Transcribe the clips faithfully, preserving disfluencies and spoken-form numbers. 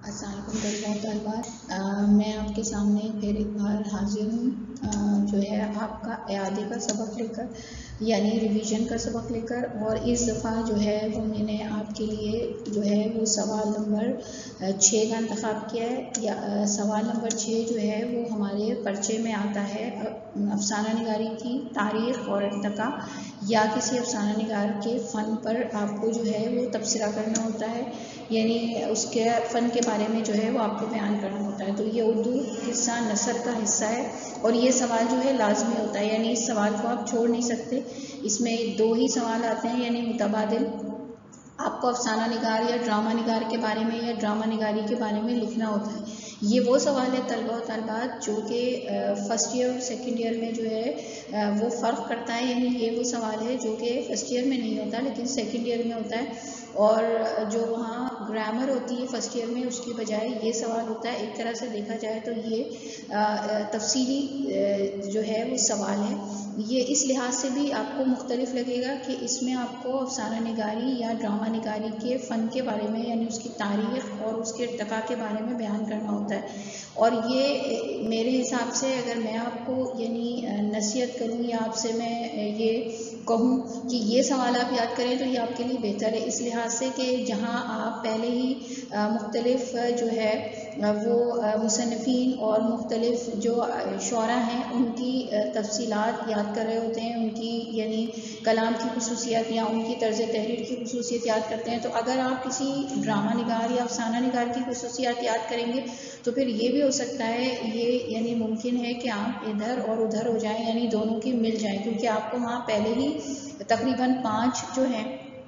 السلام علیکم طلباء و طالبات، میں آپ کے سامنے پھر ایک بار حاضر ہوں جو ہے آپ کا اعادے کا سبق لے کر، یعنی ریویژن کا سبق لے کر. اور اس دفعہ جو ہے وہ میں نے آپ کے لیے جو ہے وہ سوال نمبر چھ کا انتخاب کیا ہے. یا سوال نمبر چھ جو ہے وہ ہمارے پرچے میں آتا ہے افسانہ نگاری کی تاریخ اور ارتقاء، یا کسی افسانہ نگار کے فن پر آپ کو جو ہے وہ تبصرہ کرنا ہوتا ہے، یعنی اس کے فن کے بارے میں جو ہے وہ آپ کو بیان کرنا ہوتا ہے. تو یہ اردو حصہ نثر کا حصہ ہے اور یہ سوال جو ہے لازمی ہوتا ہے، یعنی اس سوال کو آپ چھوڑ نہیں سکتے. اس میں دو ہی سوال آتے ہیں، یعنی متبادل. آپ کو افسانہ نگار یا ڈرامہ نگار کے بارے میں یا ڈرامہ نگاری کے بارے میں لکھنا ہوتا ہے. یہ وہ سوال ہے طلباء و طالبات جو کہ فرسٹ ایئر اور سیکنڈ ایئر میں جو ہے وہ فرق کرتا ہے. یعنی یہ وہ سوال ہے جو کہ فرسٹ ایئر میں نہیں ہوتا لیکن سیکنڈ ایئر میں ہوتا ہے، اور جو وہاں گرامر ہوتی ہے فرسٹ ایئر میں اس کی بجائے یہ سوال ہوتا ہے. ایک طرح سے دیکھا جائے تو یہ تفصیلی جو ہے وہ سوال ہے. یہ اس لحاظ سے بھی آپ کو مختلف لگے گا کہ اس میں آپ کو افسانہ نگاری یا ڈرامہ نگاری کے فن کے بارے میں، یعنی اس کی تاریخ اور اس کے ارتقاء کے بارے میں بیان کرنا ہوتا ہے. اور یہ میرے حساب سے اگر میں آپ کو یعنی نصیحت کروں یا آپ سے میں یہ کہوں کہ یہ سوال آپ یاد کریں تو یہ آپ کے لیے بہتر ہے، اس لحاظ سے کہ جہاں آپ پہلے ہی مختلف جو ہے وہ مصنفین اور مختلف جو شعراء ہیں ان کی تفصیلات یاد کر رہے ہوتے ہیں، ان کی یعنی کلام کی خصوصیات یا ان کی طرز تحریر کی خصوصیت یاد کرتے ہیں. تو اگر آپ کسی ڈرامہ نگار یا افسانہ نگار کی خصوصیات یاد کریں گے تو پھر یہ بھی ہو سکتا ہے، یہ یعنی ممکن ہے کہ آپ ادھر اور ادھر ہو جائیں، یعنی دونوں کی مل جائیں، کیونکہ آپ کو وہاں پہلے ہی تقریباً پانچ جو ہیں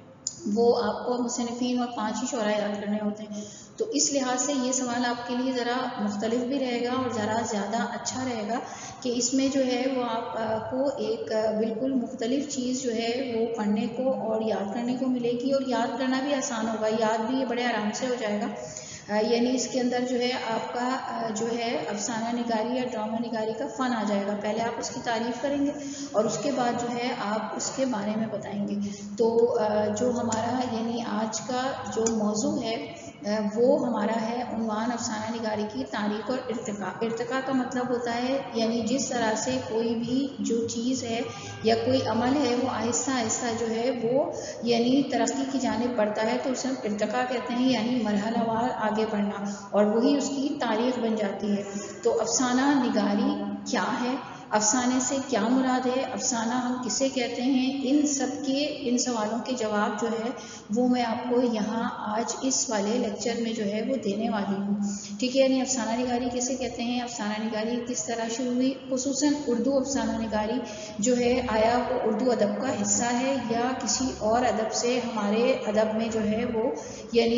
وہ آپ کو مصنفین اور پانچ ہی شعراء یاد کرنے ہوتے ہیں. تو اس لحاظ سے یہ سوال آپ کے لیے ذرا مختلف بھی رہے گا اور ذرا زیادہ اچھا رہے گا کہ اس میں جو ہے وہ آپ کو ایک بالکل مختلف چیز جو ہے وہ پڑھنے کو اور یاد کرنے کو ملے گی، اور یاد کرنا بھی آسان ہوگا، یاد بھی بڑے آرام سے ہو جائے گا. یعنی اس کے اندر جو ہے آپ کا جو ہے افسانہ نگاری یا ڈرامہ نگاری کا فن آ جائے گا. پہلے آپ اس کی تعریف کریں گے اور اس کے بعد جو ہے آپ اس کے بارے میں بتائیں گے. تو جو ہمارا یعنی آج کا جو موضوع ہے وہ ہمارا ہے عنوان افسانہ نگاری کی تاریخ اور ارتقاء. ارتقاء کا مطلب ہوتا ہے یعنی جس طرح سے کوئی بھی جو چیز ہے یا کوئی عمل ہے وہ آہستہ آہستہ جو ہے وہ یعنی ترقی کی جانب بڑھتا ہے تو اسے ہم ارتقاء کہتے ہیں، یعنی مرحلہ وار آگے بڑھنا، اور وہی اس کی تاریخ بن جاتی ہے. تو افسانہ نگاری کیا ہے، افسانے سے کیا مراد ہے، افسانہ ہم کسے کہتے ہیں، ان سب کے ان سوالوں کے جواب جو ہے وہ میں آپ کو یہاں آج اس والے لیکچر میں جو ہے وہ دینے والی ہوں. ٹھیک ہے، یعنی افسانہ نگاری کسے کہتے ہیں، افسانہ نگاری کس طرح شروع ہوئی، خصوصاً اردو افسانہ نگاری جو ہے آیا وہ اردو ادب کا حصہ ہے یا کسی اور ادب سے ہمارے ادب میں جو ہے وہ یعنی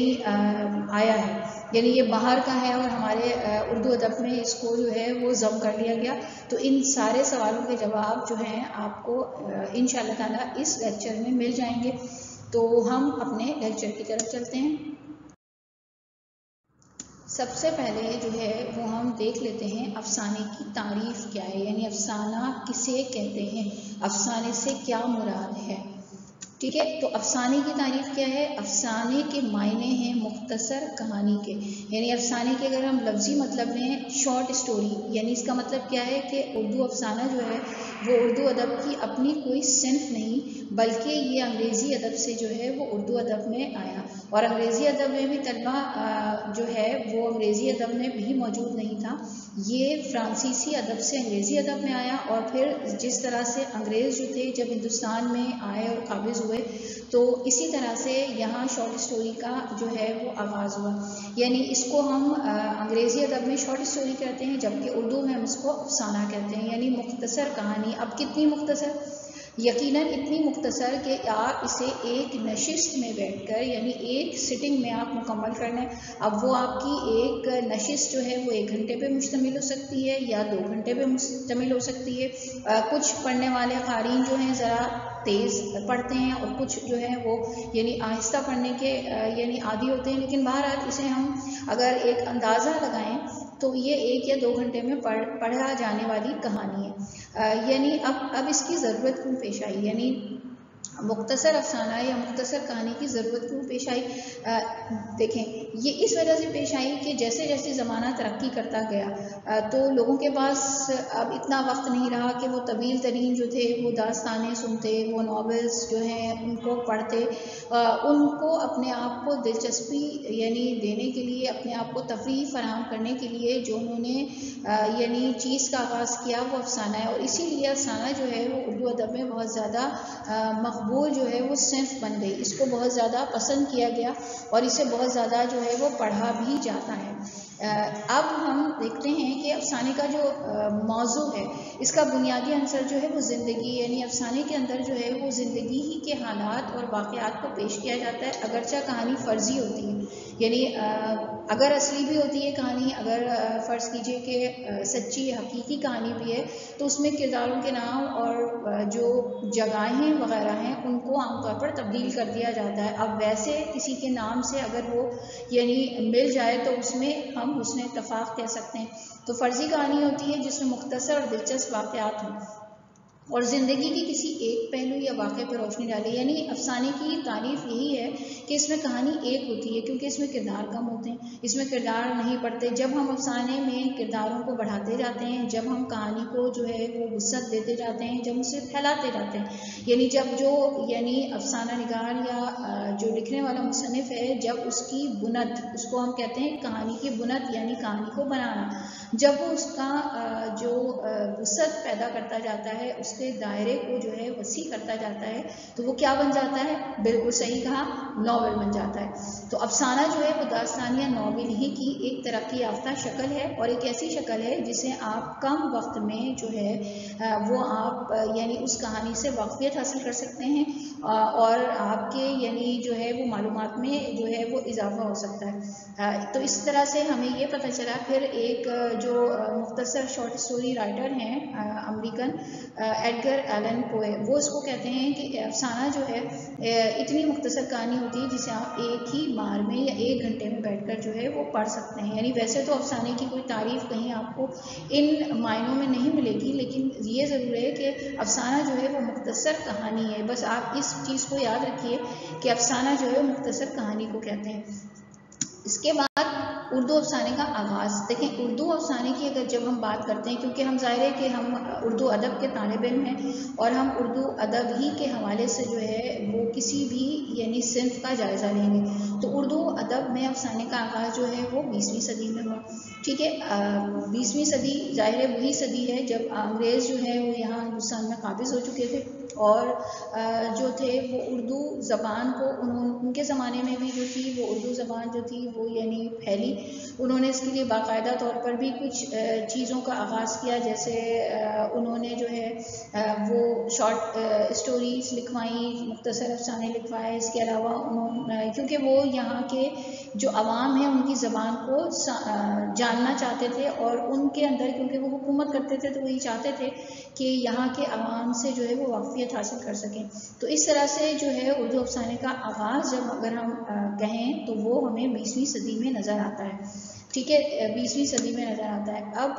آیا ہے، یعنی یہ باہر کا ہے اور ہمارے اردو ادب میں اس کو جو ہے وہ ضم کر لیا گیا. تو ان سارے سوالوں کے جواب جو ہیں آپ کو انشاءاللہ تعالیٰ اس لیکچر میں مل جائیں گے. تو ہم اپنے لیکچر کی طرف چلتے ہیں. سب سے پہلے جو ہے وہ ہم دیکھ لیتے ہیں افسانے کی تعریف کیا ہے، یعنی افسانہ کسے کہتے ہیں، افسانے سے کیا مراد ہے. ٹھیک ہے، تو افسانے کی تعریف کیا ہے، افسانے کے معنی ہیں مختصر کہانی کے. یعنی افسانے کے اگر ہم لفظی مطلب لیں شارٹ اسٹوری، یعنی اس کا مطلب کیا ہے کہ اردو افسانہ جو ہے وہ اردو ادب کی اپنی کوئی صنف نہیں بلکہ یہ انگریزی ادب سے جو ہے وہ اردو ادب میں آیا. اور انگریزی ادب میں بھی طلبہ جو ہے وہ انگریزی ادب میں بھی موجود نہیں تھا، یہ فرانسیسی ادب سے انگریزی ادب میں آیا. اور پھر جس طرح سے انگریز جو تھے جب ہندوستان میں آئے اور قابض ہوئے تو اسی طرح سے یہاں شارٹ اسٹوری کا جو ہے وہ آغاز ہوا. یعنی اس کو ہم انگریزی ادب میں شارٹ اسٹوری کہتے ہیں جبکہ اردو میں ہم اس کو افسانہ کہتے ہیں، یعنی مختصر کہانی. اب کتنی مختصر، یقیناً اتنی مختصر کہ آپ اسے ایک نشست میں بیٹھ کر یعنی ایک سٹنگ میں آپ مکمل کر لیں. اب وہ آپ کی ایک نشست جو ہے وہ ایک گھنٹے پہ مشتمل ہو سکتی ہے یا دو گھنٹے پہ مشتمل ہو سکتی ہے. کچھ پڑھنے والے قارئین جو ہیں ذرا تیز پڑھتے ہیں اور کچھ جو ہے وہ یعنی آہستہ پڑھنے کے یعنی عادی ہوتے ہیں، لیکن بہرحال اسے ہم اگر ایک اندازہ لگائیں تو یہ ایک یا دو گھنٹے میں پڑھ پڑھا جانے والی کہانی ہے. یعنی اب اب اس کی ضرورت کیوں پیش آئی، یعنی مختصر افسانہ یا مختصر کہانی کی ضرورت کیوں پیش آئی؟ دیکھیں یہ اس وجہ سے پیش آئی کہ جیسے جیسے زمانہ ترقی کرتا گیا تو لوگوں کے پاس اب اتنا وقت نہیں رہا کہ وہ طویل ترین جو تھے وہ داستانیں سنتے، وہ ناولز جو ہیں ان کو پڑھتے، ان کو اپنے آپ کو دلچسپی یعنی دینے کے لیے، اپنے آپ کو تفریح فراہم کرنے کے لیے جو انہوں نے یعنی چیز کا آغاز کیا وہ افسانہ ہے، اور اسی لیے افسانہ جو ہے وہ اردو ادب میں بہت زیادہ مقبول جو ہے وہ صنف بن گئی، اس کو بہت زیادہ پسند کیا گیا اور اسے بہت زیادہ جو ہے وہ پڑھا بھی جاتا ہے۔ اب ہم دیکھتے ہیں کہ افسانے کا جو موضوع ہے اس کا بنیادی عنصر جو ہے وہ زندگی، یعنی افسانے کے اندر جو ہے وہ زندگی ہی کے حالات اور واقعات کو پیش کیا جاتا ہے، اگرچہ کہانی فرضی ہوتی ہے، یعنی اگر اصلی بھی ہوتی ہے کہانی، اگر فرض کیجئے کہ سچی حقیقی کہانی بھی ہے تو اس میں کرداروں کے نام اور جو جگہیں وغیرہ ہیں ان کو عام طور پر تبدیل کر دیا جاتا ہے۔ اب ویسے کسی کے نام سے اگر وہ یعنی مل جائے تو اس میں ہم حسن اتفاق کہہ سکتے ہیں۔ تو فرضی کہانی ہوتی ہے جس میں مختصر اور دلچسپ واقعات ہوں اور زندگی کی کسی ایک پہلو یا واقعے پر روشنی ڈالے، یعنی افسانے کی تعریف یہی ہے کہ اس میں کہانی ایک ہوتی ہے کیونکہ اس میں کردار کم ہوتے ہیں، اس میں کردار نہیں پڑتے۔ جب ہم افسانے میں کرداروں کو بڑھاتے جاتے ہیں، جب ہم کہانی کو جو ہے وہ وسعت دیتے جاتے ہیں، جب اسے پھیلاتے جاتے ہیں، یعنی جب جو یعنی افسانہ نگار یا جو لکھنے والا مصنف ہے جب اس کی بنت، اس کو ہم کہتے ہیں کہانی کی بنت یعنی کہانی کو بنانا، جب وہ اس کا جو وسعت پیدا کرتا جاتا ہے، اس کے دائرے کو جو ہے وسیع کرتا جاتا ہے، تو وہ کیا بن جاتا ہے؟ بالکل صحیح کہا، ناول بن جاتا ہے۔ تو افسانہ جو ہے وہ داستان یا ناول ہی کی ایک ترقی یافتہ شکل ہے اور ایک ایسی شکل ہے جسے آپ کم وقت میں جو ہے وہ آپ یعنی اس کہانی سے واقفیت حاصل کر سکتے ہیں اور آپ کے یعنی جو ہے وہ معلومات میں جو ہے وہ اضافہ ہو سکتا ہے۔ تو اس طرح سے ہمیں یہ پتہ چلا۔ پھر ایک جو مختصر شارٹ سٹوری رائٹر ہیں امریکن ایڈگر ایلن پوئے، وہ اس کو کہتے ہیں کہ افسانہ جو ہے اتنی مختصر کہانی ہوتی ہے جسے آپ ایک ہی بار میں یا ایک گھنٹے میں بیٹھ کر جو ہے وہ پڑھ سکتے ہیں۔ یعنی ویسے تو افسانے کی کوئی تعریف کہیں آپ کو ان معنوں میں نہیں ملے گی، لیکن یہ ضرور ہے کہ افسانہ جو ہے وہ مختصر کہانی ہے۔ بس آپ اس چیز کو یاد رکھیے کہ افسانہ جو ہے مختصر کہانی کو کہتے ہیں۔ اس کے بعد اردو افسانے کا آغاز، دیکھیں اردو افسانے کی اگر جب ہم بات کرتے ہیں، کیونکہ ہم ظاہر ہے کہ ہم اردو ادب کے طالب علم ہیں اور ہم اردو ادب ہی کے حوالے سے جو ہے وہ کسی بھی یعنی صنف کا جائزہ لیں گے، تو اردو ادب میں افسانے کا آغاز جو ہے وہ بیسویں صدی میں ہوا۔ ٹھیک ہے، بیسویں صدی ظاہر ہے وہی صدی ہے جب انگریز جو ہے وہ یہاں ہندوستان میں قابض ہو چکے تھے اور جو تھے وہ اردو زبان کو انہوں ان کے زمانے میں بھی جو تھی وہ اردو زبان جو تھی وہ یعنی پھیلی۔ انہوں نے اس کے لیے باقاعدہ طور پر بھی کچھ چیزوں کا آغاز کیا، جیسے انہوں نے جو ہے وہ شارٹ اسٹوریز لکھوائیں، مختصر افسانے لکھوائے۔ اس کے علاوہ انہوں کیونکہ وہ یہاں کے جو عوام ہیں ان کی زبان کو جاننا چاہتے تھے اور ان کے اندر کیونکہ وہ حکومت کرتے تھے تو وہی چاہتے تھے کہ یہاں کے عوام سے جو ہے وہ واقفیت حاصل کر سکیں۔ تو اس طرح سے جو ہے اردو افسانے کا آغاز جب اگر ہم کہیں تو وہ ہمیں بیسویں صدی میں نظر آتا ہے۔ ٹھیک ہے، بیسویں صدی میں نظر آتا ہے۔ اب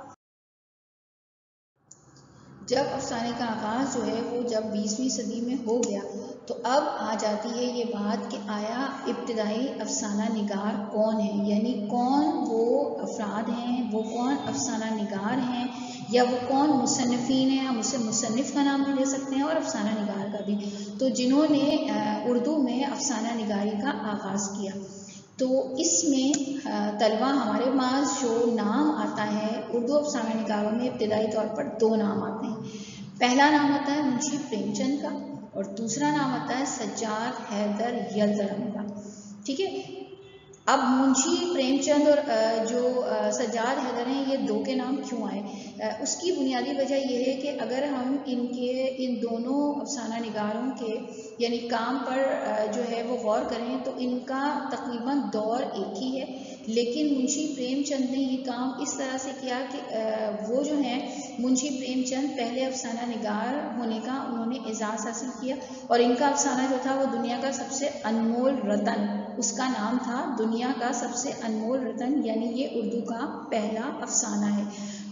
جب افسانے کا آغاز جو ہے وہ جب بیسویں صدی میں ہو گیا تو اب آ جاتی ہے یہ بات کہ آیا ابتدائی افسانہ نگار کون ہیں، یعنی کون وہ افراد ہیں، وہ کون افسانہ نگار ہیں یا وہ کون مصنفین ہیں، ہم اسے مصنف کا نام بھی دے سکتے ہیں اور افسانہ نگار کا بھی، تو جنہوں نے اردو میں افسانہ نگاری کا آغاز کیا۔ تو اس میں طلبہ ہمارے پاس جو نام آتا ہے اردو افسانہ نگاروں میں ابتدائی طور پر دو نام آتے ہیں۔ پہلا نام آتا ہے منشی پریم چند کا اور دوسرا نام آتا ہے سجاد حیدر یلدرم کا۔ ٹھیک ہے، اب منشی پریم چند اور جو سجاد حیدر ہیں یہ دو کے نام کیوں آئے؟ اس کی بنیادی وجہ یہ ہے کہ اگر ہم ان کے ان دونوں افسانہ نگاروں کے یعنی کام پر جو ہے وہ غور کریں تو ان کا تقریباً دور ایک ہی ہے، لیکن منشی پریم چند نے یہ کام اس طرح سے کیا کہ وہ جو ہیں منشی پریم چند پہلے افسانہ نگار ہونے کا انہوں نے اعزاز حاصل کیا اور ان کا افسانہ جو تھا وہ دنیا کا سب سے انمول رتن، اس کا نام تھا دنیا کا سب سے انمول رتن، یعنی یہ اردو کا پہلا افسانہ ہے۔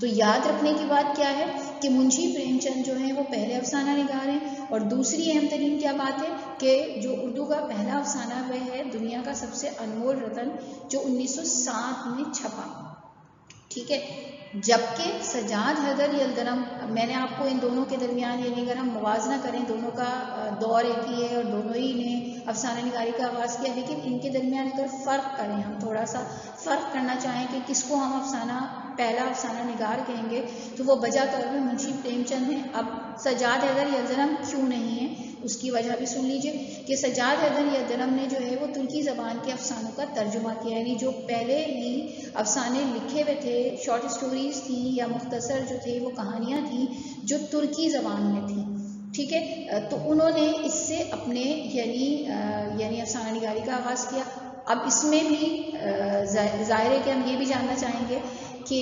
تو یاد رکھنے کی بات کیا ہے کہ منشی پریم چند جو ہیں وہ پہلے افسانہ نگار ہیں، اور دوسری اہم ترین کیا بات ہے کہ جو اردو کا پہلا افسانہ وہ ہے دنیا کا سب سے انمول رتن جو انیس سو سات میں چھپا، ٹھیک ہے۔ جبکہ سجاد حیدر یلدرم، میں نے آپ کو ان دونوں کے درمیان یعنی اگر ہم موازنہ کریں دونوں کا دور ایک ہی ہے اور دونوں ہی نے افسانہ نگاری کا آغاز کیا، لیکن ان کے درمیان اگر فرق کریں، ہم تھوڑا سا فرق کرنا چاہیں کہ کس کو ہم افسانہ پہلا افسانہ نگار کہیں گے تو وہ بجا طور پر منشی پریم چند ہیں۔ اب سجاد حیدر یلدرم کیوں نہیں ہے اس کی وجہ بھی سن لیجئے کہ سجاد حیدر یلدرم نے جو ہے وہ ترکی زبان کے افسانوں کا ترجمہ کیا، یعنی جو پہلے ہی افسانے لکھے ہوئے تھے، شارٹ اسٹوریز تھیں یا مختصر جو تھے وہ کہانیاں تھیں جو ترکی زبان میں تھیں، ٹھیک ہے، تو انہوں نے اس سے اپنے یعنی یعنی افسانہ نگاری کا آغاز کیا۔ اب اس میں بھی ظاہر ہے کہ ہم یہ بھی جاننا چاہیں گے کہ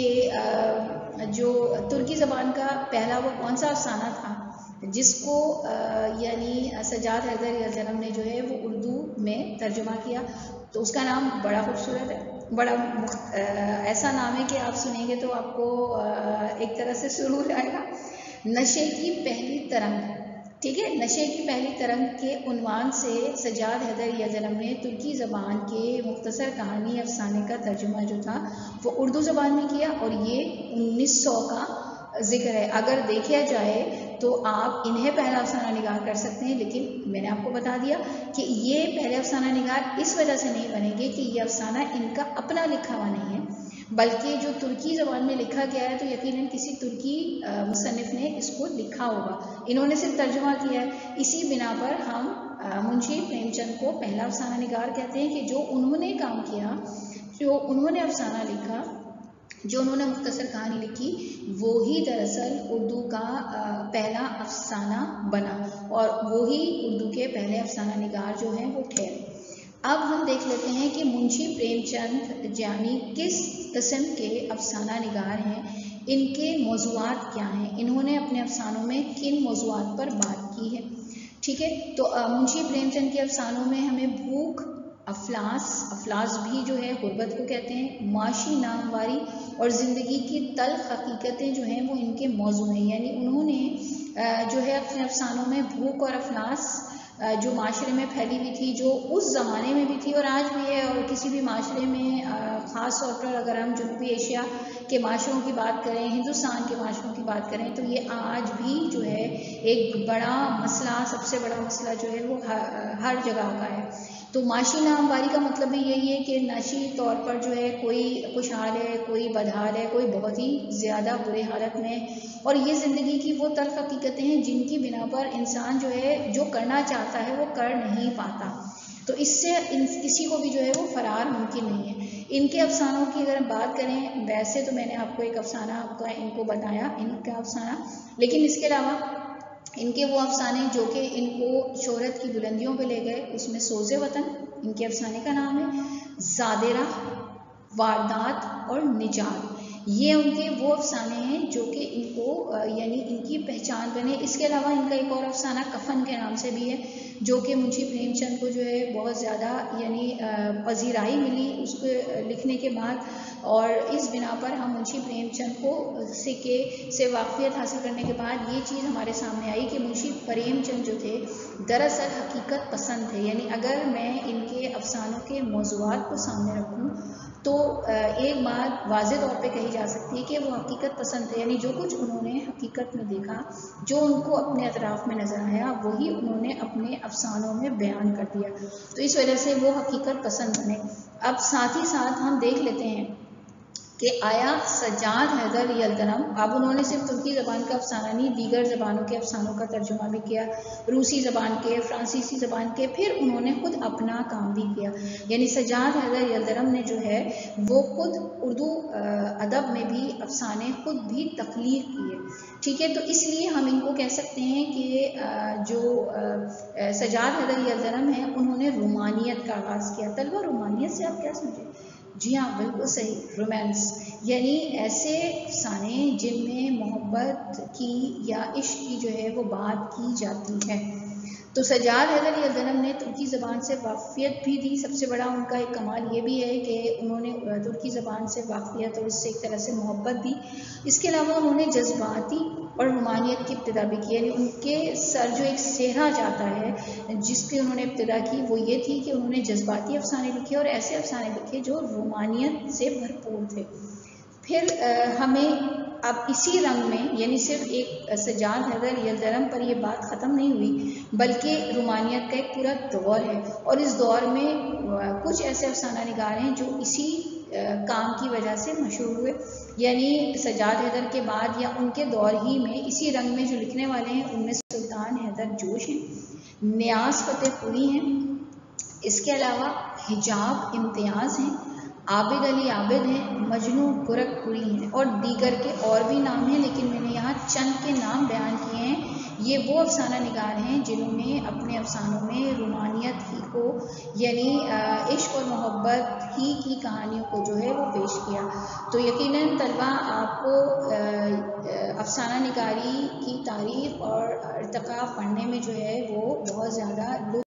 جو ترکی زبان کا پہلا وہ کون سا افسانہ تھا جس کو یعنی سجاد حیدر یلدرم نے جو ہے وہ اردو میں ترجمہ کیا، تو اس کا نام بڑا خوبصورت ہے، بڑا ایسا نام ہے کہ آپ سنیں گے تو آپ کو ایک طرح سے سرور آئے گا۔ نشے کی پہلی ترنگ، ٹھیک ہے، نشے کی پہلی ترنگ کے عنوان سے سجاد حیدر یلدرم نے ترکی زبان کے مختصر کہانی افسانے کا ترجمہ جو تھا وہ اردو زبان میں کیا، اور یہ انیس سو کا ذکر ہے۔ اگر دیکھا جائے تو آپ انہیں پہلا افسانہ نگار کر سکتے ہیں، لیکن میں نے آپ کو بتا دیا کہ یہ پہلے افسانہ نگار اس وجہ سے نہیں بنیں گے کہ یہ افسانہ ان کا اپنا لکھا ہوا نہیں ہے، بلکہ جو ترکی زبان میں لکھا گیا ہے تو یقیناً کسی ترکی مصنف نے اس کو لکھا ہوگا، انہوں نے صرف ترجمہ کیا ہے۔ اسی بنا پر ہم منشی پریم چند کو پہلا افسانہ نگار کہتے ہیں کہ جو انہوں نے کام کیا، جو انہوں نے افسانہ لکھا، جو انہوں نے مختصر کہانی لکھی، وہی دراصل اردو کا پہلا افسانہ بنا، اور وہی اردو کے پہلے افسانہ نگار جو ہیں وہ ٹھہرے۔ اب ہم دیکھ لیتے ہیں کہ منشی پریم چند جانی کس قسم کے افسانہ نگار ہیں، ان کے موضوعات کیا ہیں، انہوں نے اپنے افسانوں میں کن موضوعات پر بات کی ہے، ٹھیک ہے۔ تو منشی پریم چند کے افسانوں میں ہمیں بھوک، افلاس، افلاس بھی جو ہے غربت کو کہتے ہیں، معاشی نامواری اور زندگی کی تلخ حقیقتیں جو ہیں وہ ان کے موضوع ہیں، یعنی انہوں نے جو ہے اپنے افسانوں میں بھوک اور افلاس جو معاشرے میں پھیلی ہوئی تھی، جو اس زمانے میں بھی تھی اور آج بھی ہے، اور کسی بھی معاشرے میں خاص طور پر اگر ہم جنوبی ایشیا کے معاشروں کی بات کریں، ہندوستان کے معاشروں کی بات کریں تو یہ آج بھی جو ہے ایک بڑا مسئلہ، سب سے بڑا مسئلہ جو ہے وہ ہر جگہ کا ہے۔ تو معاشی ناہمواری کا مطلب بھی یہی ہے کہ معاشی طور پر جو ہے کوئی خوشحال ہے، کوئی بدحال ہے، کوئی بہت ہی زیادہ برے حالت میں، اور یہ زندگی کی وہ تلخ حقیقتیں ہیں جن کی بنا پر انسان جو ہے جو کرنا چاہتا ہے وہ کر نہیں پاتا، تو اس سے کسی کو بھی جو ہے وہ فرار ممکن نہیں ہے۔ ان کے افسانوں کی اگر ہم بات کریں، ویسے تو میں نے آپ کو ایک افسانہ آپ کا ان کو بتایا، ان کا افسانہ، لیکن اس کے علاوہ ان کے وہ افسانے جو کہ ان کو شہرت کی بلندیوں پہ لے گئے، اس میں سوز وطن ان کے افسانے کا نام ہے، زادرہ، واردات اور نجات، یہ ان کے وہ افسانے ہیں جو کہ ان کو یعنی ان کی پہچان بنے۔ اس کے علاوہ ان کا ایک اور افسانہ کفن کے نام سے بھی ہے، جو کہ منشی پریم چند کو جو ہے بہت زیادہ یعنی پذیرائی ملی اس کو لکھنے کے بعد، اور اس بنا پر ہم منشی پریم چند کو سکے سے واقفیت حاصل کرنے کے بعد یہ چیز ہمارے سامنے آئی کہ منشی پریم چند جو تھے دراصل حقیقت پسند تھے، یعنی اگر میں ان کے افسانوں کے موضوعات کو سامنے رکھوں تو ایک بات واضح طور پہ کہی جا سکتی ہے کہ وہ حقیقت پسند تھے، یعنی جو کچھ انہوں نے حقیقت میں دیکھا، جو ان کو اپنے اطراف میں نظر آیا، وہی انہوں نے اپنے افسانوں میں بیان کر دیا، تو اس وجہ سے وہ حقیقت پسند بنے۔ اب ساتھ ہی ساتھ ہم دیکھ لیتے ہیں کہ آیا سجاد حیدر یلدرم، اب انہوں نے صرف ترکی زبان کا افسانہ نہیں، دیگر زبانوں کے افسانوں کا ترجمہ بھی کیا، روسی زبان کے، فرانسیسی زبان کے، پھر انہوں نے خود اپنا کام بھی کیا، یعنی سجاد حیدر یلدرم نے جو ہے وہ خود اردو ادب میں بھی افسانے خود بھی تخلیق کیے، ٹھیک ہے۔ تو اس لیے ہم ان کو کہہ سکتے ہیں کہ جو سجاد حیدر یلدرم ہیں انہوں نے رومانیت کا آغاز کیا۔ طلبہ رومانیت سے آپ کیا سمجھے؟ جی ہاں، بالکل صحیح، رومانس، یعنی ایسے افسانے جن میں محبت کی یا عشق کی جو ہے وہ بات کی جاتی ہے۔ تو سجاد حیدر یلدرم نے ترکی زبان سے واقفیت بھی دی. سب سے بڑا ان کا ایک کمال یہ بھی ہے کہ انہوں نے ترکی زبان سے واقفیت اور اس سے ایک طرح سے محبت دی. اس کے علاوہ انہوں نے جذباتی اور رومانیت کی ابتدا بھی کی. یعنی ان کے سر جو ایک صحرا جاتا ہے جس کی انہوں نے ابتدا کی وہ یہ تھی کہ انہوں نے جذباتی افسانے لکھے اور ایسے افسانے لکھے جو رومانیت سے بھرپور تھے. پھر ہمیں اب اسی رنگ میں یعنی صرف ایک سجاد حیدر یلدرم پر یہ بات ختم نہیں ہوئی بلکہ رومانیت کا ایک پورا دور ہے اور اس دور میں کچھ ایسے افسانہ نگار ہیں جو اسی کام کی وجہ سے مشہور ہوئے. یعنی سجاد حیدر کے بعد یا ان کے دور ہی میں اسی رنگ میں جو لکھنے والے ہیں ان میں سلطان حیدر جوش ہیں, نیاز فتح پوری ہیں, اس کے علاوہ حجاب امتیاز ہیں, عابد علی عابد ہیں, مجنو گورکھ پوری ہیں اور دیگر کے اور بھی نام ہیں لیکن میں نے یہاں چند کے نام بیان کیے ہیں. یہ وہ افسانہ نگار ہیں جنہوں نے اپنے افسانوں میں رومانیت ہی کو یعنی عشق اور محبت ہی کی کہانیوں کو جو ہے وہ پیش کیا. تو یقیناً طلبہ آپ کو افسانہ نگاری کی تاریخ اور ارتقاء پڑھنے میں جو ہے وہ بہت زیادہ لطف.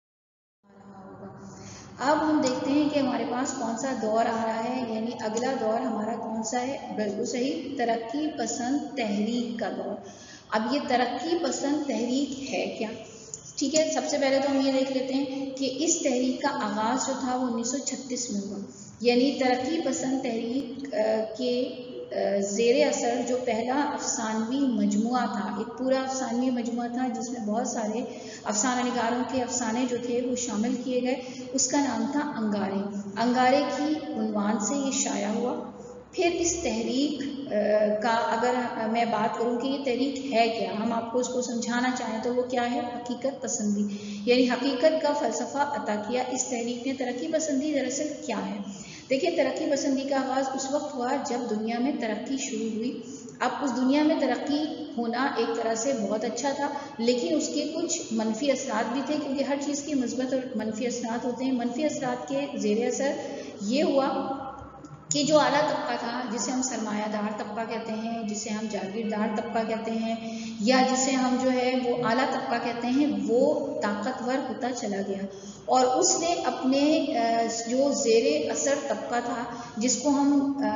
اب ہم دیکھتے ہیں کہ ہمارے پاس کون سا دور آ رہا ہے. یعنی اگلا دور ہمارا کون سا ہے؟ بالکل صحیح, ترقی پسند تحریک کا دور. اب یہ ترقی پسند تحریک ہے کیا؟ ٹھیک ہے, سب سے پہلے تو ہم یہ دیکھ لیتے ہیں کہ اس تحریک کا آغاز جو تھا وہ انیس سو چھتیس میں ہوا. یعنی ترقی پسند تحریک کے زیر اثر جو پہلا افسانوی مجموعہ تھا, ایک پورا افسانوی مجموعہ تھا جس میں بہت سارے افسانہ نگاروں کے افسانے جو تھے وہ شامل کیے گئے, اس کا نام تھا انگارے. انگارے کی عنوان سے یہ شائع ہوا. پھر اس تحریک کا اگر میں بات کروں کہ یہ تحریک ہے کیا, ہم آپ کو اس کو سمجھانا چاہیں تو وہ کیا ہے؟ حقیقت پسندی. یعنی حقیقت کا فلسفہ عطا کیا اس تحریک نے. ترقی پسندی دراصل کیا ہے؟ دیکھیں, ترقی پسندی کا آغاز اس وقت ہوا جب دنیا میں ترقی شروع ہوئی. اب اس دنیا میں ترقی ہونا ایک طرح سے بہت اچھا تھا لیکن اس کے کچھ منفی اثرات بھی تھے کیونکہ ہر چیز کی مثبت اور منفی اثرات ہوتے ہیں. منفی اثرات کے زیر اثر یہ ہوا کہ جو اعلیٰ طبقہ تھا جسے ہم سرمایہ دار طبقہ کہتے ہیں, جسے ہم جاگیردار طبقہ کہتے ہیں یا جسے ہم جو ہے وہ اعلیٰ طبقہ کہتے ہیں, وہ طاقتور ہوتا چلا گیا اور اس نے اپنے جو زیر اثر طبقہ تھا جس کو ہم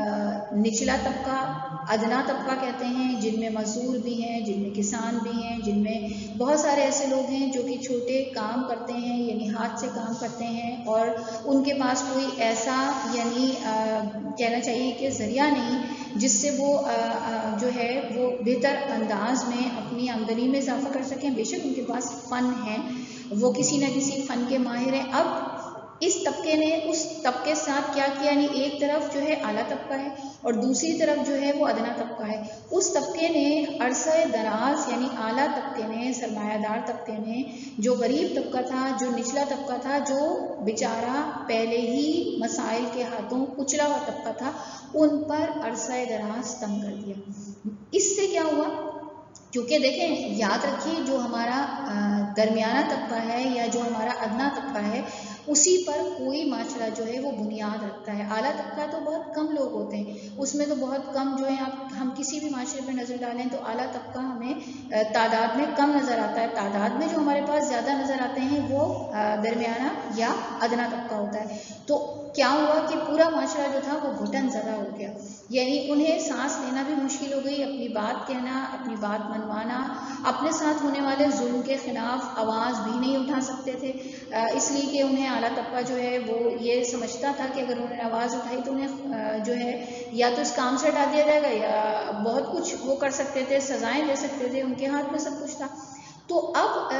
نچلا طبقہ ادنا طبقہ کہتے ہیں, جن میں مزدور بھی ہیں, جن میں کسان بھی ہیں, جن میں بہت سارے ایسے لوگ ہیں جو کہ چھوٹے کام کرتے ہیں یعنی ہاتھ سے کام کرتے ہیں اور ان کے پاس کوئی ایسا یعنی کہنا چاہیے کہ ذریعہ نہیں جس سے وہ جو ہے وہ بہتر انداز میں اپنی آمدنی میں اضافہ کر سکیں. بے شک ان کے پاس فن ہے, وہ کسی نہ کسی فن کے ماہر ہیں. اب اس طبقے نے اس طبقے ساتھ کیا کیا, یعنی ایک طرف جو ہے اعلیٰ طبقہ ہے اور دوسری طرف جو ہے وہ ادنا طبقہ ہے. اس طبقے نے عرصہ دراز یعنی اعلیٰ طبقے نے, سرمایہ دار طبقے نے, جو غریب طبقہ تھا, جو نچلا طبقہ تھا, جو بیچارہ پہلے ہی مسائل کے ہاتھوں کچلا ہوا طبقہ تھا, ان پر عرصہ دراز تنگ کر دیا. اس سے کیا ہوا؟ کیونکہ دیکھیں یاد رکھیے جو ہمارا درمیانہ طبقہ ہے یا جو ہمارا ادنا طبقہ ہے اسی پر کوئی معاشرہ جو ہے وہ بنیاد رکھتا ہے. اعلیٰ طبقہ تو بہت کم لوگ ہوتے ہیں, اس میں تو بہت کم جو ہے آپ ہم کسی بھی معاشرے پہ نظر ڈالیں تو اعلیٰ طبقہ ہمیں تعداد میں کم نظر آتا ہے. تعداد میں جو ہمارے پاس زیادہ نظر آتے ہیں وہ درمیانہ یا ادنا طبقہ ہوتا ہے. تو کیا ہوا کہ پورا معاشرہ جو تھا وہ گھٹن زدہ ہو گیا, یعنی انہیں سانس لینا بھی مشکل ہو گئی, اپنی بات کہنا, اپنی بات منوانا, اپنے ساتھ ہونے والے ظلم کے خلاف آواز بھی نہیں اٹھا سکتے تھے, اس لیے کہ انہیں اعلیٰ طبقہ جو ہے وہ یہ سمجھتا تھا کہ اگر انہوں نے آواز اٹھائی تو انہیں جو ہے یا تو اس کام سے ہٹا دیا جائے گا یا بہت کچھ وہ کر سکتے تھے, سزائیں دے سکتے تھے, ان کے ہاتھ میں سب کچھ تھا. تو اب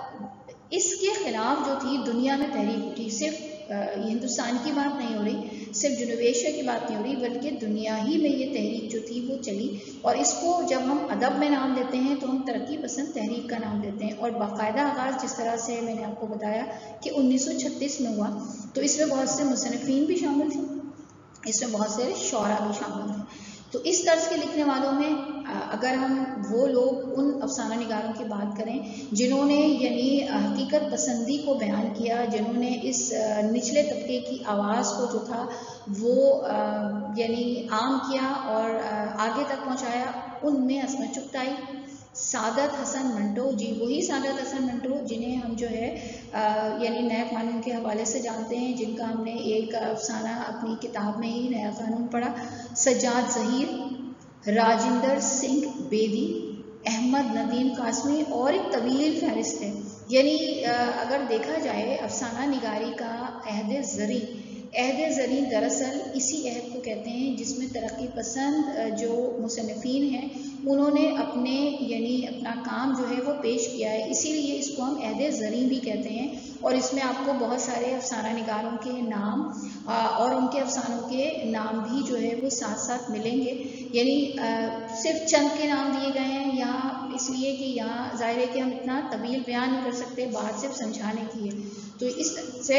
اس کے خلاف جو تھی دنیا میں تحریک اٹھی. صرف ہندوستان کی بات نہیں ہو رہی, صرف جنوب ایشیا کی بات نہیں ہو رہی, بلکہ دنیا ہی میں یہ تحریک جو تھی وہ چلی. اور اس کو جب ہم ادب میں نام دیتے ہیں تو ہم ترقی پسند تحریک کا نام دیتے ہیں. اور باقاعدہ آغاز جس طرح سے میں نے آپ کو بتایا کہ انیس سو چھتیس میں ہوا, تو اس میں بہت سے مصنفین بھی شامل تھے, اس میں بہت سے شعراء بھی شامل تھے. تو اس طرز کے لکھنے والوں میں اگر ہم وہ لوگ ان افسانہ نگاروں کی بات کریں جنہوں نے یعنی حقیقت پسندی کو بیان کیا, جنہوں نے اس نچلے طبقے کی آواز کو جو تھا وہ یعنی عام کیا اور آگے تک پہنچایا, ان میں عصمت چغتائی, سعادت حسن منٹو، جی وہی سعادت حسن منٹو جنہیں ہم جو ہے یعنی نیا قانون کے حوالے سے جانتے ہیں، جن کا ہم نے ایک افسانہ اپنی کتاب میں ہی نیا قانون پڑھا۔ سجاد ظہیر، راجندر سنگھ بیدی، احمد ندیم قاسمی، اور ایک طویل فہرست ہے۔ یعنی اگر دیکھا جائے افسانہ نگاری کا عہد زریں، عہد زریں دراصل اسی عہد کو کہتے ہیں جس میں ترقی پسند جو مصنفین ہیں انہوں نے اپنے یعنی اپنا کام جو ہے وہ پیش کیا ہے، اسی لیے اس کو ہم عہد زریں بھی کہتے ہیں۔ اور اس میں آپ کو بہت سارے افسانہ نگاروں کے نام اور ان کے افسانوں کے نام بھی جو ہے وہ ساتھ ساتھ ملیں گے، یعنی صرف چند کے نام دیے گئے ہیں یہاں اس لیے کہ یہاں ظاہر ہے کہ ہم اتنا طویل بیان نہیں کر سکتے، بات صرف سمجھانے کی ہے۔ تو اس سے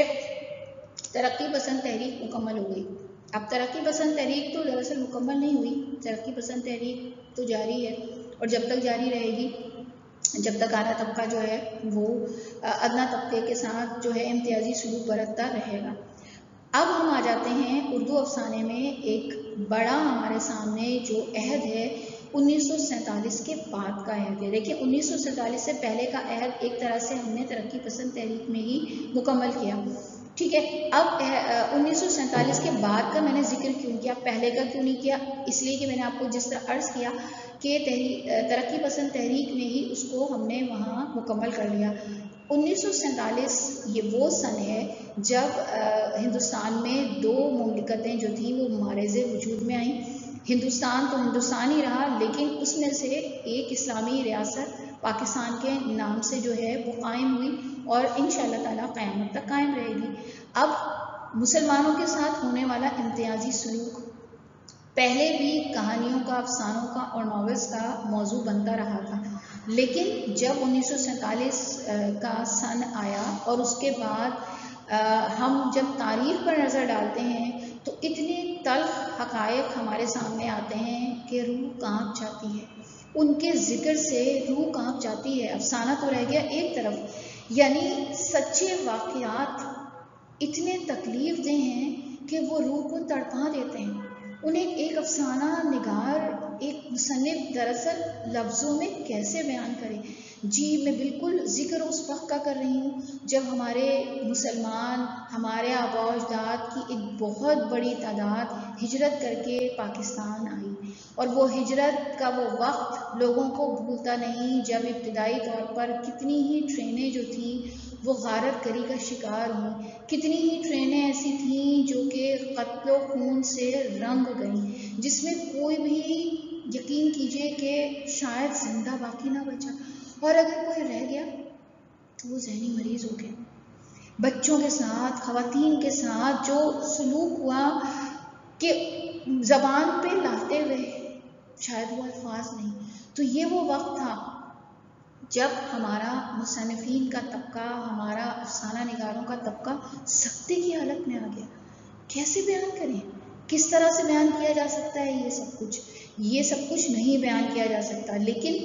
ترقی پسند تحریک مکمل ہو گئی۔ اب ترقی پسند تحریک تو دراصل مکمل نہیں ہوئی، ترقی پسند تحریک تو جاری ہے اور جب تک جاری رہے گی جب تک اعلیٰ طبقہ جو ہے وہ ادنا طبقے کے ساتھ جو ہے امتیازی سلوک برتتا رہے گا۔ اب ہم آ جاتے ہیں اردو افسانے میں ایک بڑا ہمارے سامنے جو عہد ہے انیس سو سینتالیس کے بعد کا عہد ہے۔ دیکھیں انیس سو سینتالیس سے پہلے کا عہد ایک طرح سے ہم نے ترقی پسند تحریک میں ہی مکمل کیا، ٹھیک ہے۔ اب انیس سو سینتالیس کے بعد کا میں نے ذکر کیوں کیا، پہلے کا کیوں نہیں کیا؟ اس لیے کہ میں نے آپ کو جس طرح عرض کیا کہ ترقی پسند تحریک میں ہی اس کو ہم نے وہاں مکمل کر لیا۔ انیس سو سینتالیس یہ وہ سن ہے جب ہندوستان میں دو مملکتیں جو تھیں وہ معرض وجود میں آئیں۔ ہندوستان تو ہندوستان ہی رہا، لیکن اس میں سے ایک اسلامی ریاست پاکستان کے نام سے جو ہے وہ قائم ہوئی اور انشاءاللہ تعالیٰ قیامت تک قائم رہے گی۔ اب مسلمانوں کے ساتھ ہونے والا امتیازی سلوک پہلے بھی کہانیوں کا، افسانوں کا اور ناولز کا موضوع بنتا رہا تھا، لیکن جب انیس سو سینتالیس کا سن آیا اور اس کے بعد ہم جب تاریخ پر نظر ڈالتے ہیں تو اتنے تلخ حقائق ہمارے سامنے آتے ہیں کہ روح کانپ جاتی ہے، ان کے ذکر سے روح کانپ جاتی ہے۔ افسانہ تو رہ گیا ایک طرف، یعنی سچے واقعات اتنے تکلیف دہ ہیں کہ وہ روح کو تڑپا دیتے ہیں۔ انہیں ایک افسانہ نگار، ایک مصنف دراصل لفظوں میں کیسے بیان کرے؟ جی میں بالکل ذکر اس وقت کا کر رہی ہوں جب ہمارے مسلمان، ہمارے آباء و اجداد کی ایک بہت بڑی تعداد ہجرت کر کے پاکستان آئی، اور وہ ہجرت کا وہ وقت لوگوں کو بھولتا نہیں جب ابتدائی طور پر کتنی ہی ٹرینیں جو تھیں وہ غارت گری کا شکار ہوئیں، کتنی ہی ٹرینیں ایسی تھیں جو کہ قتل و خون سے رنگ گئیں، جس میں کوئی بھی یقین کیجئے کہ شاید زندہ باقی نہ بچا، اور اگر کوئی رہ گیا تو وہ ذہنی مریض ہو گیا۔ بچوں کے ساتھ، خواتین کے ساتھ جو سلوک ہوا کہ زبان پہ لاتے ہوئے شاید وہ الفاظ نہیں، تو یہ وہ وقت تھا جب ہمارا مصنفین کا طبقہ، ہمارا افسانہ نگاروں کا طبقہ سختی کی حالت میں آ گیا۔ کیسے بیان کریں؟ کس طرح سے بیان کیا جا سکتا ہے یہ سب کچھ؟ یہ سب کچھ نہیں بیان کیا جا سکتا، لیکن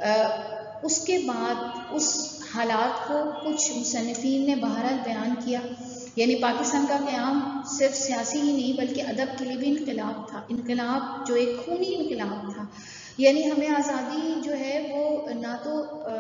اس کے بعد اس حالات کو کچھ مصنفین نے بہرحال بیان کیا۔ یعنی پاکستان کا قیام صرف سیاسی ہی نہیں بلکہ ادب کے لیے بھی انقلاب تھا، انقلاب جو ایک خونی انقلاب تھا۔ یعنی ہمیں آزادی جو ہے وہ نہ تو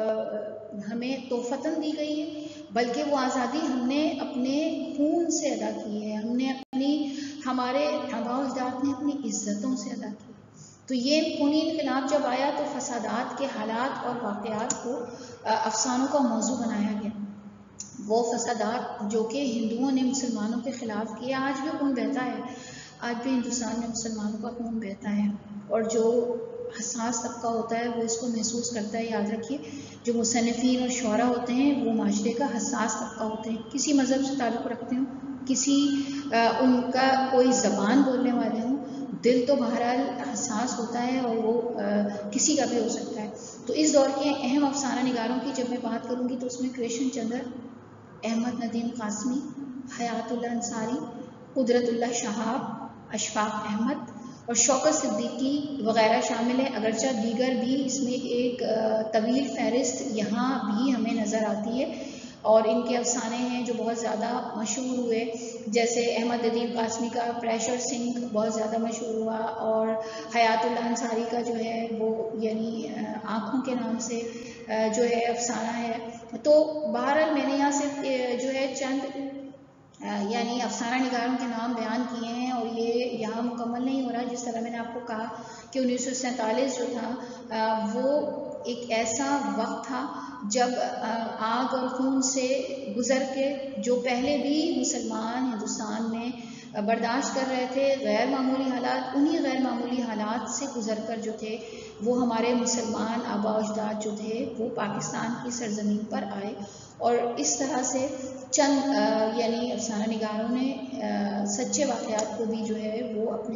ہمیں توفتاً دی گئی ہے بلکہ وہ آزادی ہم نے اپنے خون سے ادا کی ہے، ہم نے اپنی ہمارے آباء و اجداد نے اپنی عزتوں سے ادا کی۔ تو یہ خونی انقلاب جب آیا تو فسادات کے حالات اور واقعات کو افسانوں کا موضوع بنایا گیا۔ وہ فسادات جو کہ ہندوؤں نے مسلمانوں کے خلاف کیا، آج بھی خون بہتا ہے، آج بھی ہندوستان میں مسلمانوں کا خون بہتا ہے، اور جو حساس طبقہ ہوتا ہے وہ اس کو محسوس کرتا ہے۔ یاد رکھیے جو مصنفین اور شعراء ہوتے ہیں وہ معاشرے کا حساس طبقہ ہوتے ہیں، کسی مذہب سے تعلق رکھتے ہوں، کسی ان کا کوئی زبان بولنے والے ہوں، دل تو بہرحال حساس ہوتا ہے اور وہ کسی کا بھی ہو سکتا ہے۔ تو اس دور کے اہم افسانہ نگاروں کی جب میں بات کروں گی تو اس میں کرشن چندر، احمد ندیم قاسمی، حیات اللہ انصاری، قدرت اللہ شہاب، اشفاق احمد اور شوکت صدیقی وغیرہ شامل ہیں، اگرچہ دیگر بھی اس میں ایک طویل فہرست یہاں بھی ہمیں نظر آتی ہے۔ اور ان کے افسانے ہیں جو بہت زیادہ مشہور ہوئے، جیسے احمد ادیب قاسمی کا پریشر سنک بہت زیادہ مشہور ہوا، اور حیات اللہ انصاری کا جو ہے وہ یعنی آنکھوں کے نام سے جو ہے افسانہ ہے۔ تو بہرحال میں نے یہاں صرف جو ہے چند یعنی افسانہ نگاروں کے نام بیان کیے ہیں، اور یہ یہاں مکمل نہیں ہو رہا۔ جس طرح میں نے آپ کو کہا کہ انیس سو سینتالیس جو تھا وہ ایک ایسا وقت تھا جب آگ اور خون سے گزر کے جو پہلے بھی مسلمان ہندوستان میں برداشت کر رہے تھے غیر معمولی حالات، انہی غیر معمولی حالات سے گزر کر جو تھے وہ ہمارے مسلمان آبا و اجداد جو تھے وہ پاکستان کی سرزمین پر آئے، اور اس طرح سے چند یعنی افسانہ نگاروں نے سچے واقعات کو بھی جو ہے وہ اپنے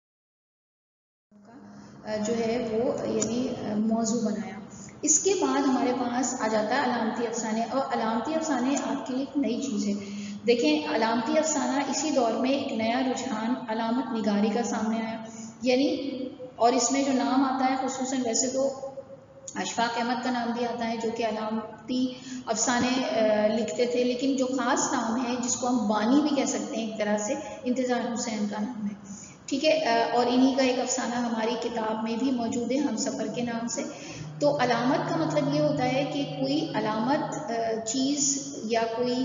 جو ہے وہ یعنی موضوع بنایا۔ اس کے بعد ہمارے پاس آ جاتا ہے علامتی افسانے، اور علامتی افسانے آپ کے لیے ایک نئی چیز ہے۔ دیکھیں علامتی افسانہ اسی دور میں ایک نیا رجحان علامت نگاری کا سامنے آیا، یعنی اور اس میں جو نام آتا ہے خصوصاً ویسے تو اشفاق احمد کا نام بھی آتا ہے جو کہ علامتی افسانے لکھتے تھے، لیکن جو خاص نام ہے جس کو ہم بانی بھی کہہ سکتے ہیں ایک طرح سے، انتظار حسین کا نام ہے، ٹھیک ہے، اور انہی کا ایک افسانہ ہماری کتاب میں بھی موجود ہے ہم سفر کے نام سے۔ تو علامت کا مطلب یہ ہوتا ہے کہ کوئی علامت چیز یا کوئی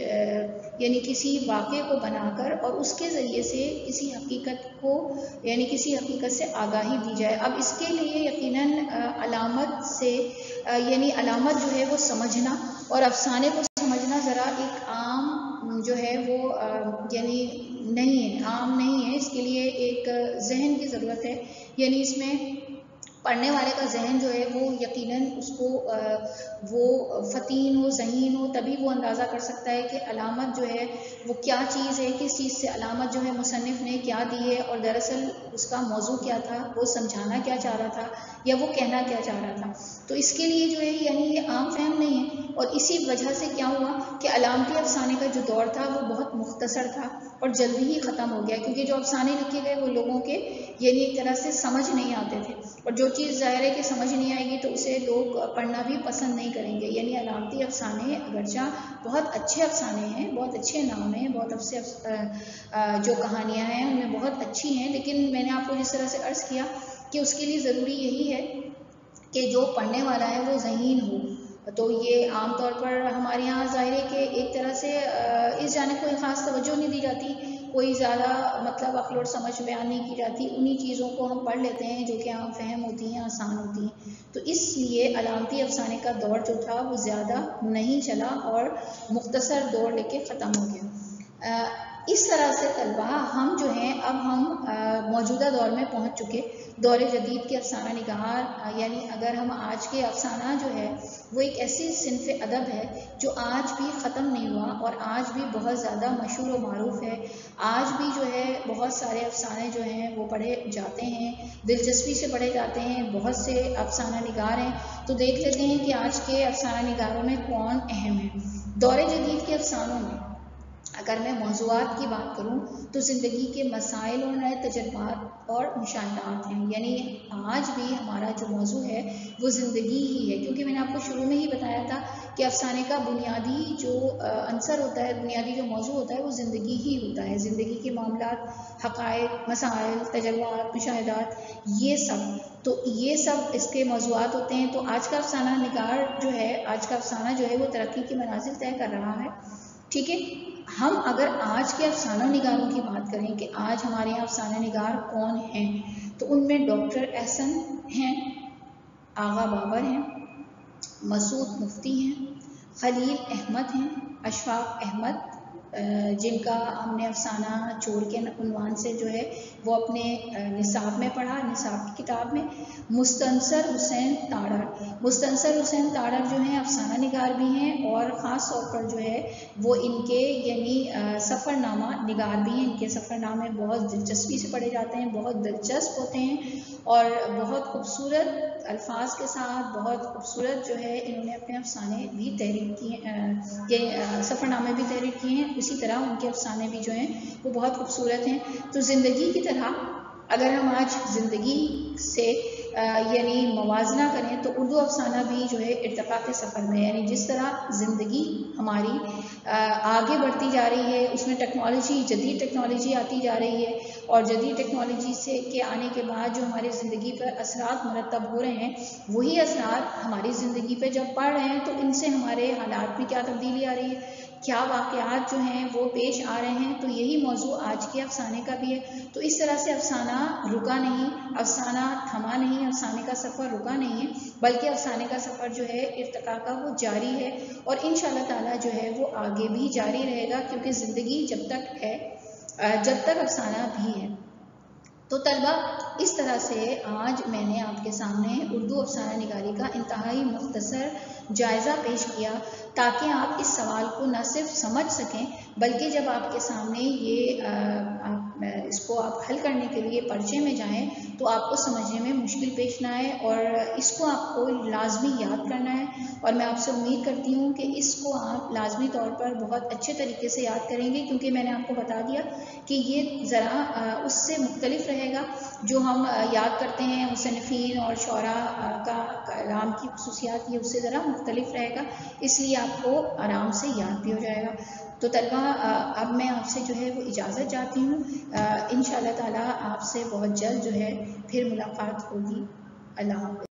یعنی کسی واقعے کو بنا کر اور اس کے ذریعے سے کسی حقیقت کو یعنی کسی حقیقت سے آگاہی دی جائے۔ اب اس کے لیے یقیناً علامت سے یعنی علامت جو ہے وہ سمجھنا اور افسانے کو سمجھنا ذرا ایک عام جو ہے وہ یعنی نہیں ہے، عام نہیں ہے، اس کے لیے ایک ذہن کی ضرورت ہے، یعنی اس میں پڑھنے والے کا ذہن جو ہے وہ یقیناً اس کو وہ فطین ہو، ذہین ہو، تبھی وہ اندازہ کر سکتا ہے کہ علامت جو ہے وہ کیا چیز ہے، کس چیز سے علامت جو ہے مصنف نے کیا دی ہے، اور دراصل اس کا موضوع کیا تھا، وہ سمجھانا کیا چاہ رہا تھا یا وہ کہنا کیا چاہ رہا تھا۔ تو اس کے لیے جو ہے یعنی یہ عام فہم نہیں ہے، اور اسی وجہ سے کیا ہوا کہ علامتی افسانے کا جو دور تھا وہ بہت مختصر تھا اور جلدی ہی ختم ہو گیا، کیونکہ جو افسانے لکھے گئے وہ لوگوں کے یعنی ایک طرح سے سمجھ نہیں آتے تھے، اور جو چیز ظاہر ہے کہ سمجھ نہیں آئے گی تو اسے لوگ پڑھنا بھی پسند نہیں کریں گے۔ یعنی علامتی افسانے اگرچہ بہت اچھے افسانے ہیں، بہت اچھے نام ہیں، بہت اچھے جو کہانیاں ہیں ان میں بہت اچھی ہیں، لیکن میں نے آپ کو جس طرح سے عرض کیا کہ اس کے لیے ضروری یہی ہے کہ جو پڑھنے والا ہے وہ ذہین ہو۔ تو یہ عام طور پر ہمارے یہاں ظاہر ہے کہ ایک طرح سے اس جانب کوئی خاص توجہ نہیں دی جاتی، کوئی زیادہ مطلب عقل اور سمجھ بیان نہیں کی جاتی، انہی چیزوں کو ہم پڑھ لیتے ہیں جو کہ عام فہم ہوتی ہیں، آسان ہوتی ہیں۔ تو اس لیے علامتی افسانے کا دور جو تھا وہ زیادہ نہیں چلا اور مختصر دور لے کے ختم ہو گیا۔ اس طرح سے طلبہ ہم جو ہیں اب ہم موجودہ دور میں پہنچ چکے، دور جدید کے افسانہ نگار، یعنی اگر ہم آج کے افسانہ جو ہے وہ ایک ایسی صنف ادب ہے جو آج بھی ختم نہیں ہوا اور آج بھی بہت زیادہ مشہور و معروف ہے، آج بھی جو ہے بہت سارے افسانے جو ہیں وہ پڑھے جاتے ہیں، دلچسپی سے پڑھے جاتے ہیں، بہت سے افسانہ نگار ہیں۔ تو دیکھ لیتے ہیں کہ آج کے افسانہ نگاروں میں کون اہم ہے۔ دور جدید کے افسانوں میں اگر میں موضوعات کی بات کروں تو زندگی کے مسائل اور نئے تجربات اور مشاہدات ہیں، یعنی آج بھی ہمارا جو موضوع ہے وہ زندگی ہی ہے، کیونکہ میں نے آپ کو شروع میں ہی بتایا تھا کہ افسانے کا بنیادی جو عنصر ہوتا ہے، بنیادی جو موضوع ہوتا ہے وہ زندگی ہی ہوتا ہے، زندگی کے معاملات، حقائق، مسائل، تجربات، مشاہدات، یہ سب تو یہ سب اس کے موضوعات ہوتے ہیں۔ تو آج کا افسانہ نگار جو ہے، آج کا افسانہ جو ہے وہ ترقی کی منازل طے کر رہا ہے، ٹھیک ہے۔ ہم اگر آج کے افسانہ نگاروں کی بات کریں کہ آج ہمارے یہاں افسانہ نگار کون ہیں، تو ان میں ڈاکٹر احسن ہیں، آغا بابر ہیں، مسعود مفتی ہیں، خلیل احمد ہیں، اشفاق احمد جن کا ہم نے افسانہ چور کے عنوان سے جو ہے وہ اپنے نصاب میں پڑھا، نصاب کی کتاب میں، مستنصر حسین تاڑر، مستنصر حسین تاڑر جو ہیں افسانہ نگار بھی ہیں اور خاص طور پر جو ہے وہ ان کے یعنی سفر نامہ نگار بھی ہیں، ان کے سفر نامے بہت دلچسپی سے پڑھے جاتے ہیں، بہت دلچسپ ہوتے ہیں اور بہت خوبصورت الفاظ کے ساتھ بہت خوبصورت جو ہے انہوں نے اپنے افسانے بھی تحریر کیے ہیں، سفر نامے بھی تحریر کیے ہیں، اسی طرح ان کے افسانے بھی جو ہیں وہ بہت خوبصورت ہیں۔ تو زندگی کی طرح اگر ہم آج زندگی سے یعنی موازنہ کریں تو اردو افسانہ بھی جو ہے ارتقاء کے سفر میں، یعنی جس طرح زندگی ہماری آگے بڑھتی جا رہی ہے، اس میں ٹیکنالوجی جدید ٹیکنالوجی آتی جا رہی ہے، اور جدید ٹیکنالوجی سے کے آنے کے بعد جو ہماری زندگی پر اثرات مرتب ہو رہے ہیں، وہی اثرات ہماری زندگی پہ جب پڑ رہے ہیں تو ان سے ہمارے حالات میں کیا تبدیلی آ رہی ہے، کیا واقعات جو ہیں وہ پیش آ رہے ہیں. تو یہی موضوع آج کے افسانے کا بھی ہے. تو اس طرح سے افسانہ رکا نہیں، افسانہ تھما نہیں، افسانے کا سفر رکا نہیں ہے، بلکہ افسانے کا سفر جو ہے ارتقاء کا وہ جاری ہے، اور انشاءاللہ تعالی جو ہے وہ آگے بھی جاری رہے گا، کیونکہ زندگی جب تک ہے جب تک افسانہ بھی ہے. تو طلبہ، اس طرح سے آج میں نے آپ کے سامنے اردو افسانہ نگاری کا انتہائی مختصر جائزہ پیش کیا، تاکہ آپ اس سوال کو نہ صرف سمجھ سکیں، بلکہ جب آپ کے سامنے یہ آپ اس کو آپ حل کرنے کے لیے پرچے میں جائیں تو آپ کو سمجھنے میں مشکل پیش نہ آئے، اور اس کو آپ کو لازمی یاد کرنا ہے. اور میں آپ سے امید کرتی ہوں کہ اس کو آپ لازمی طور پر بہت اچھے طریقے سے یاد کریں گے، کیونکہ میں نے آپ کو بتا دیا کہ یہ ذرا اس سے مختلف رہے گا جو ہم یاد کرتے ہیں مصنفین اور شعراء کا کلام کی خصوصیات، یہ اس سے ذرا مختلف رہے گا، اس لیے آپ کو آرام سے یاد بھی ہو جائے گا. تو طلبہ، اب میں آپ سے جو ہے وہ اجازت چاہتی ہوں. انشاءاللہ تعالی آپ سے بہت جلد جو ہے پھر ملاقات ہوگی. اللہ حافظ.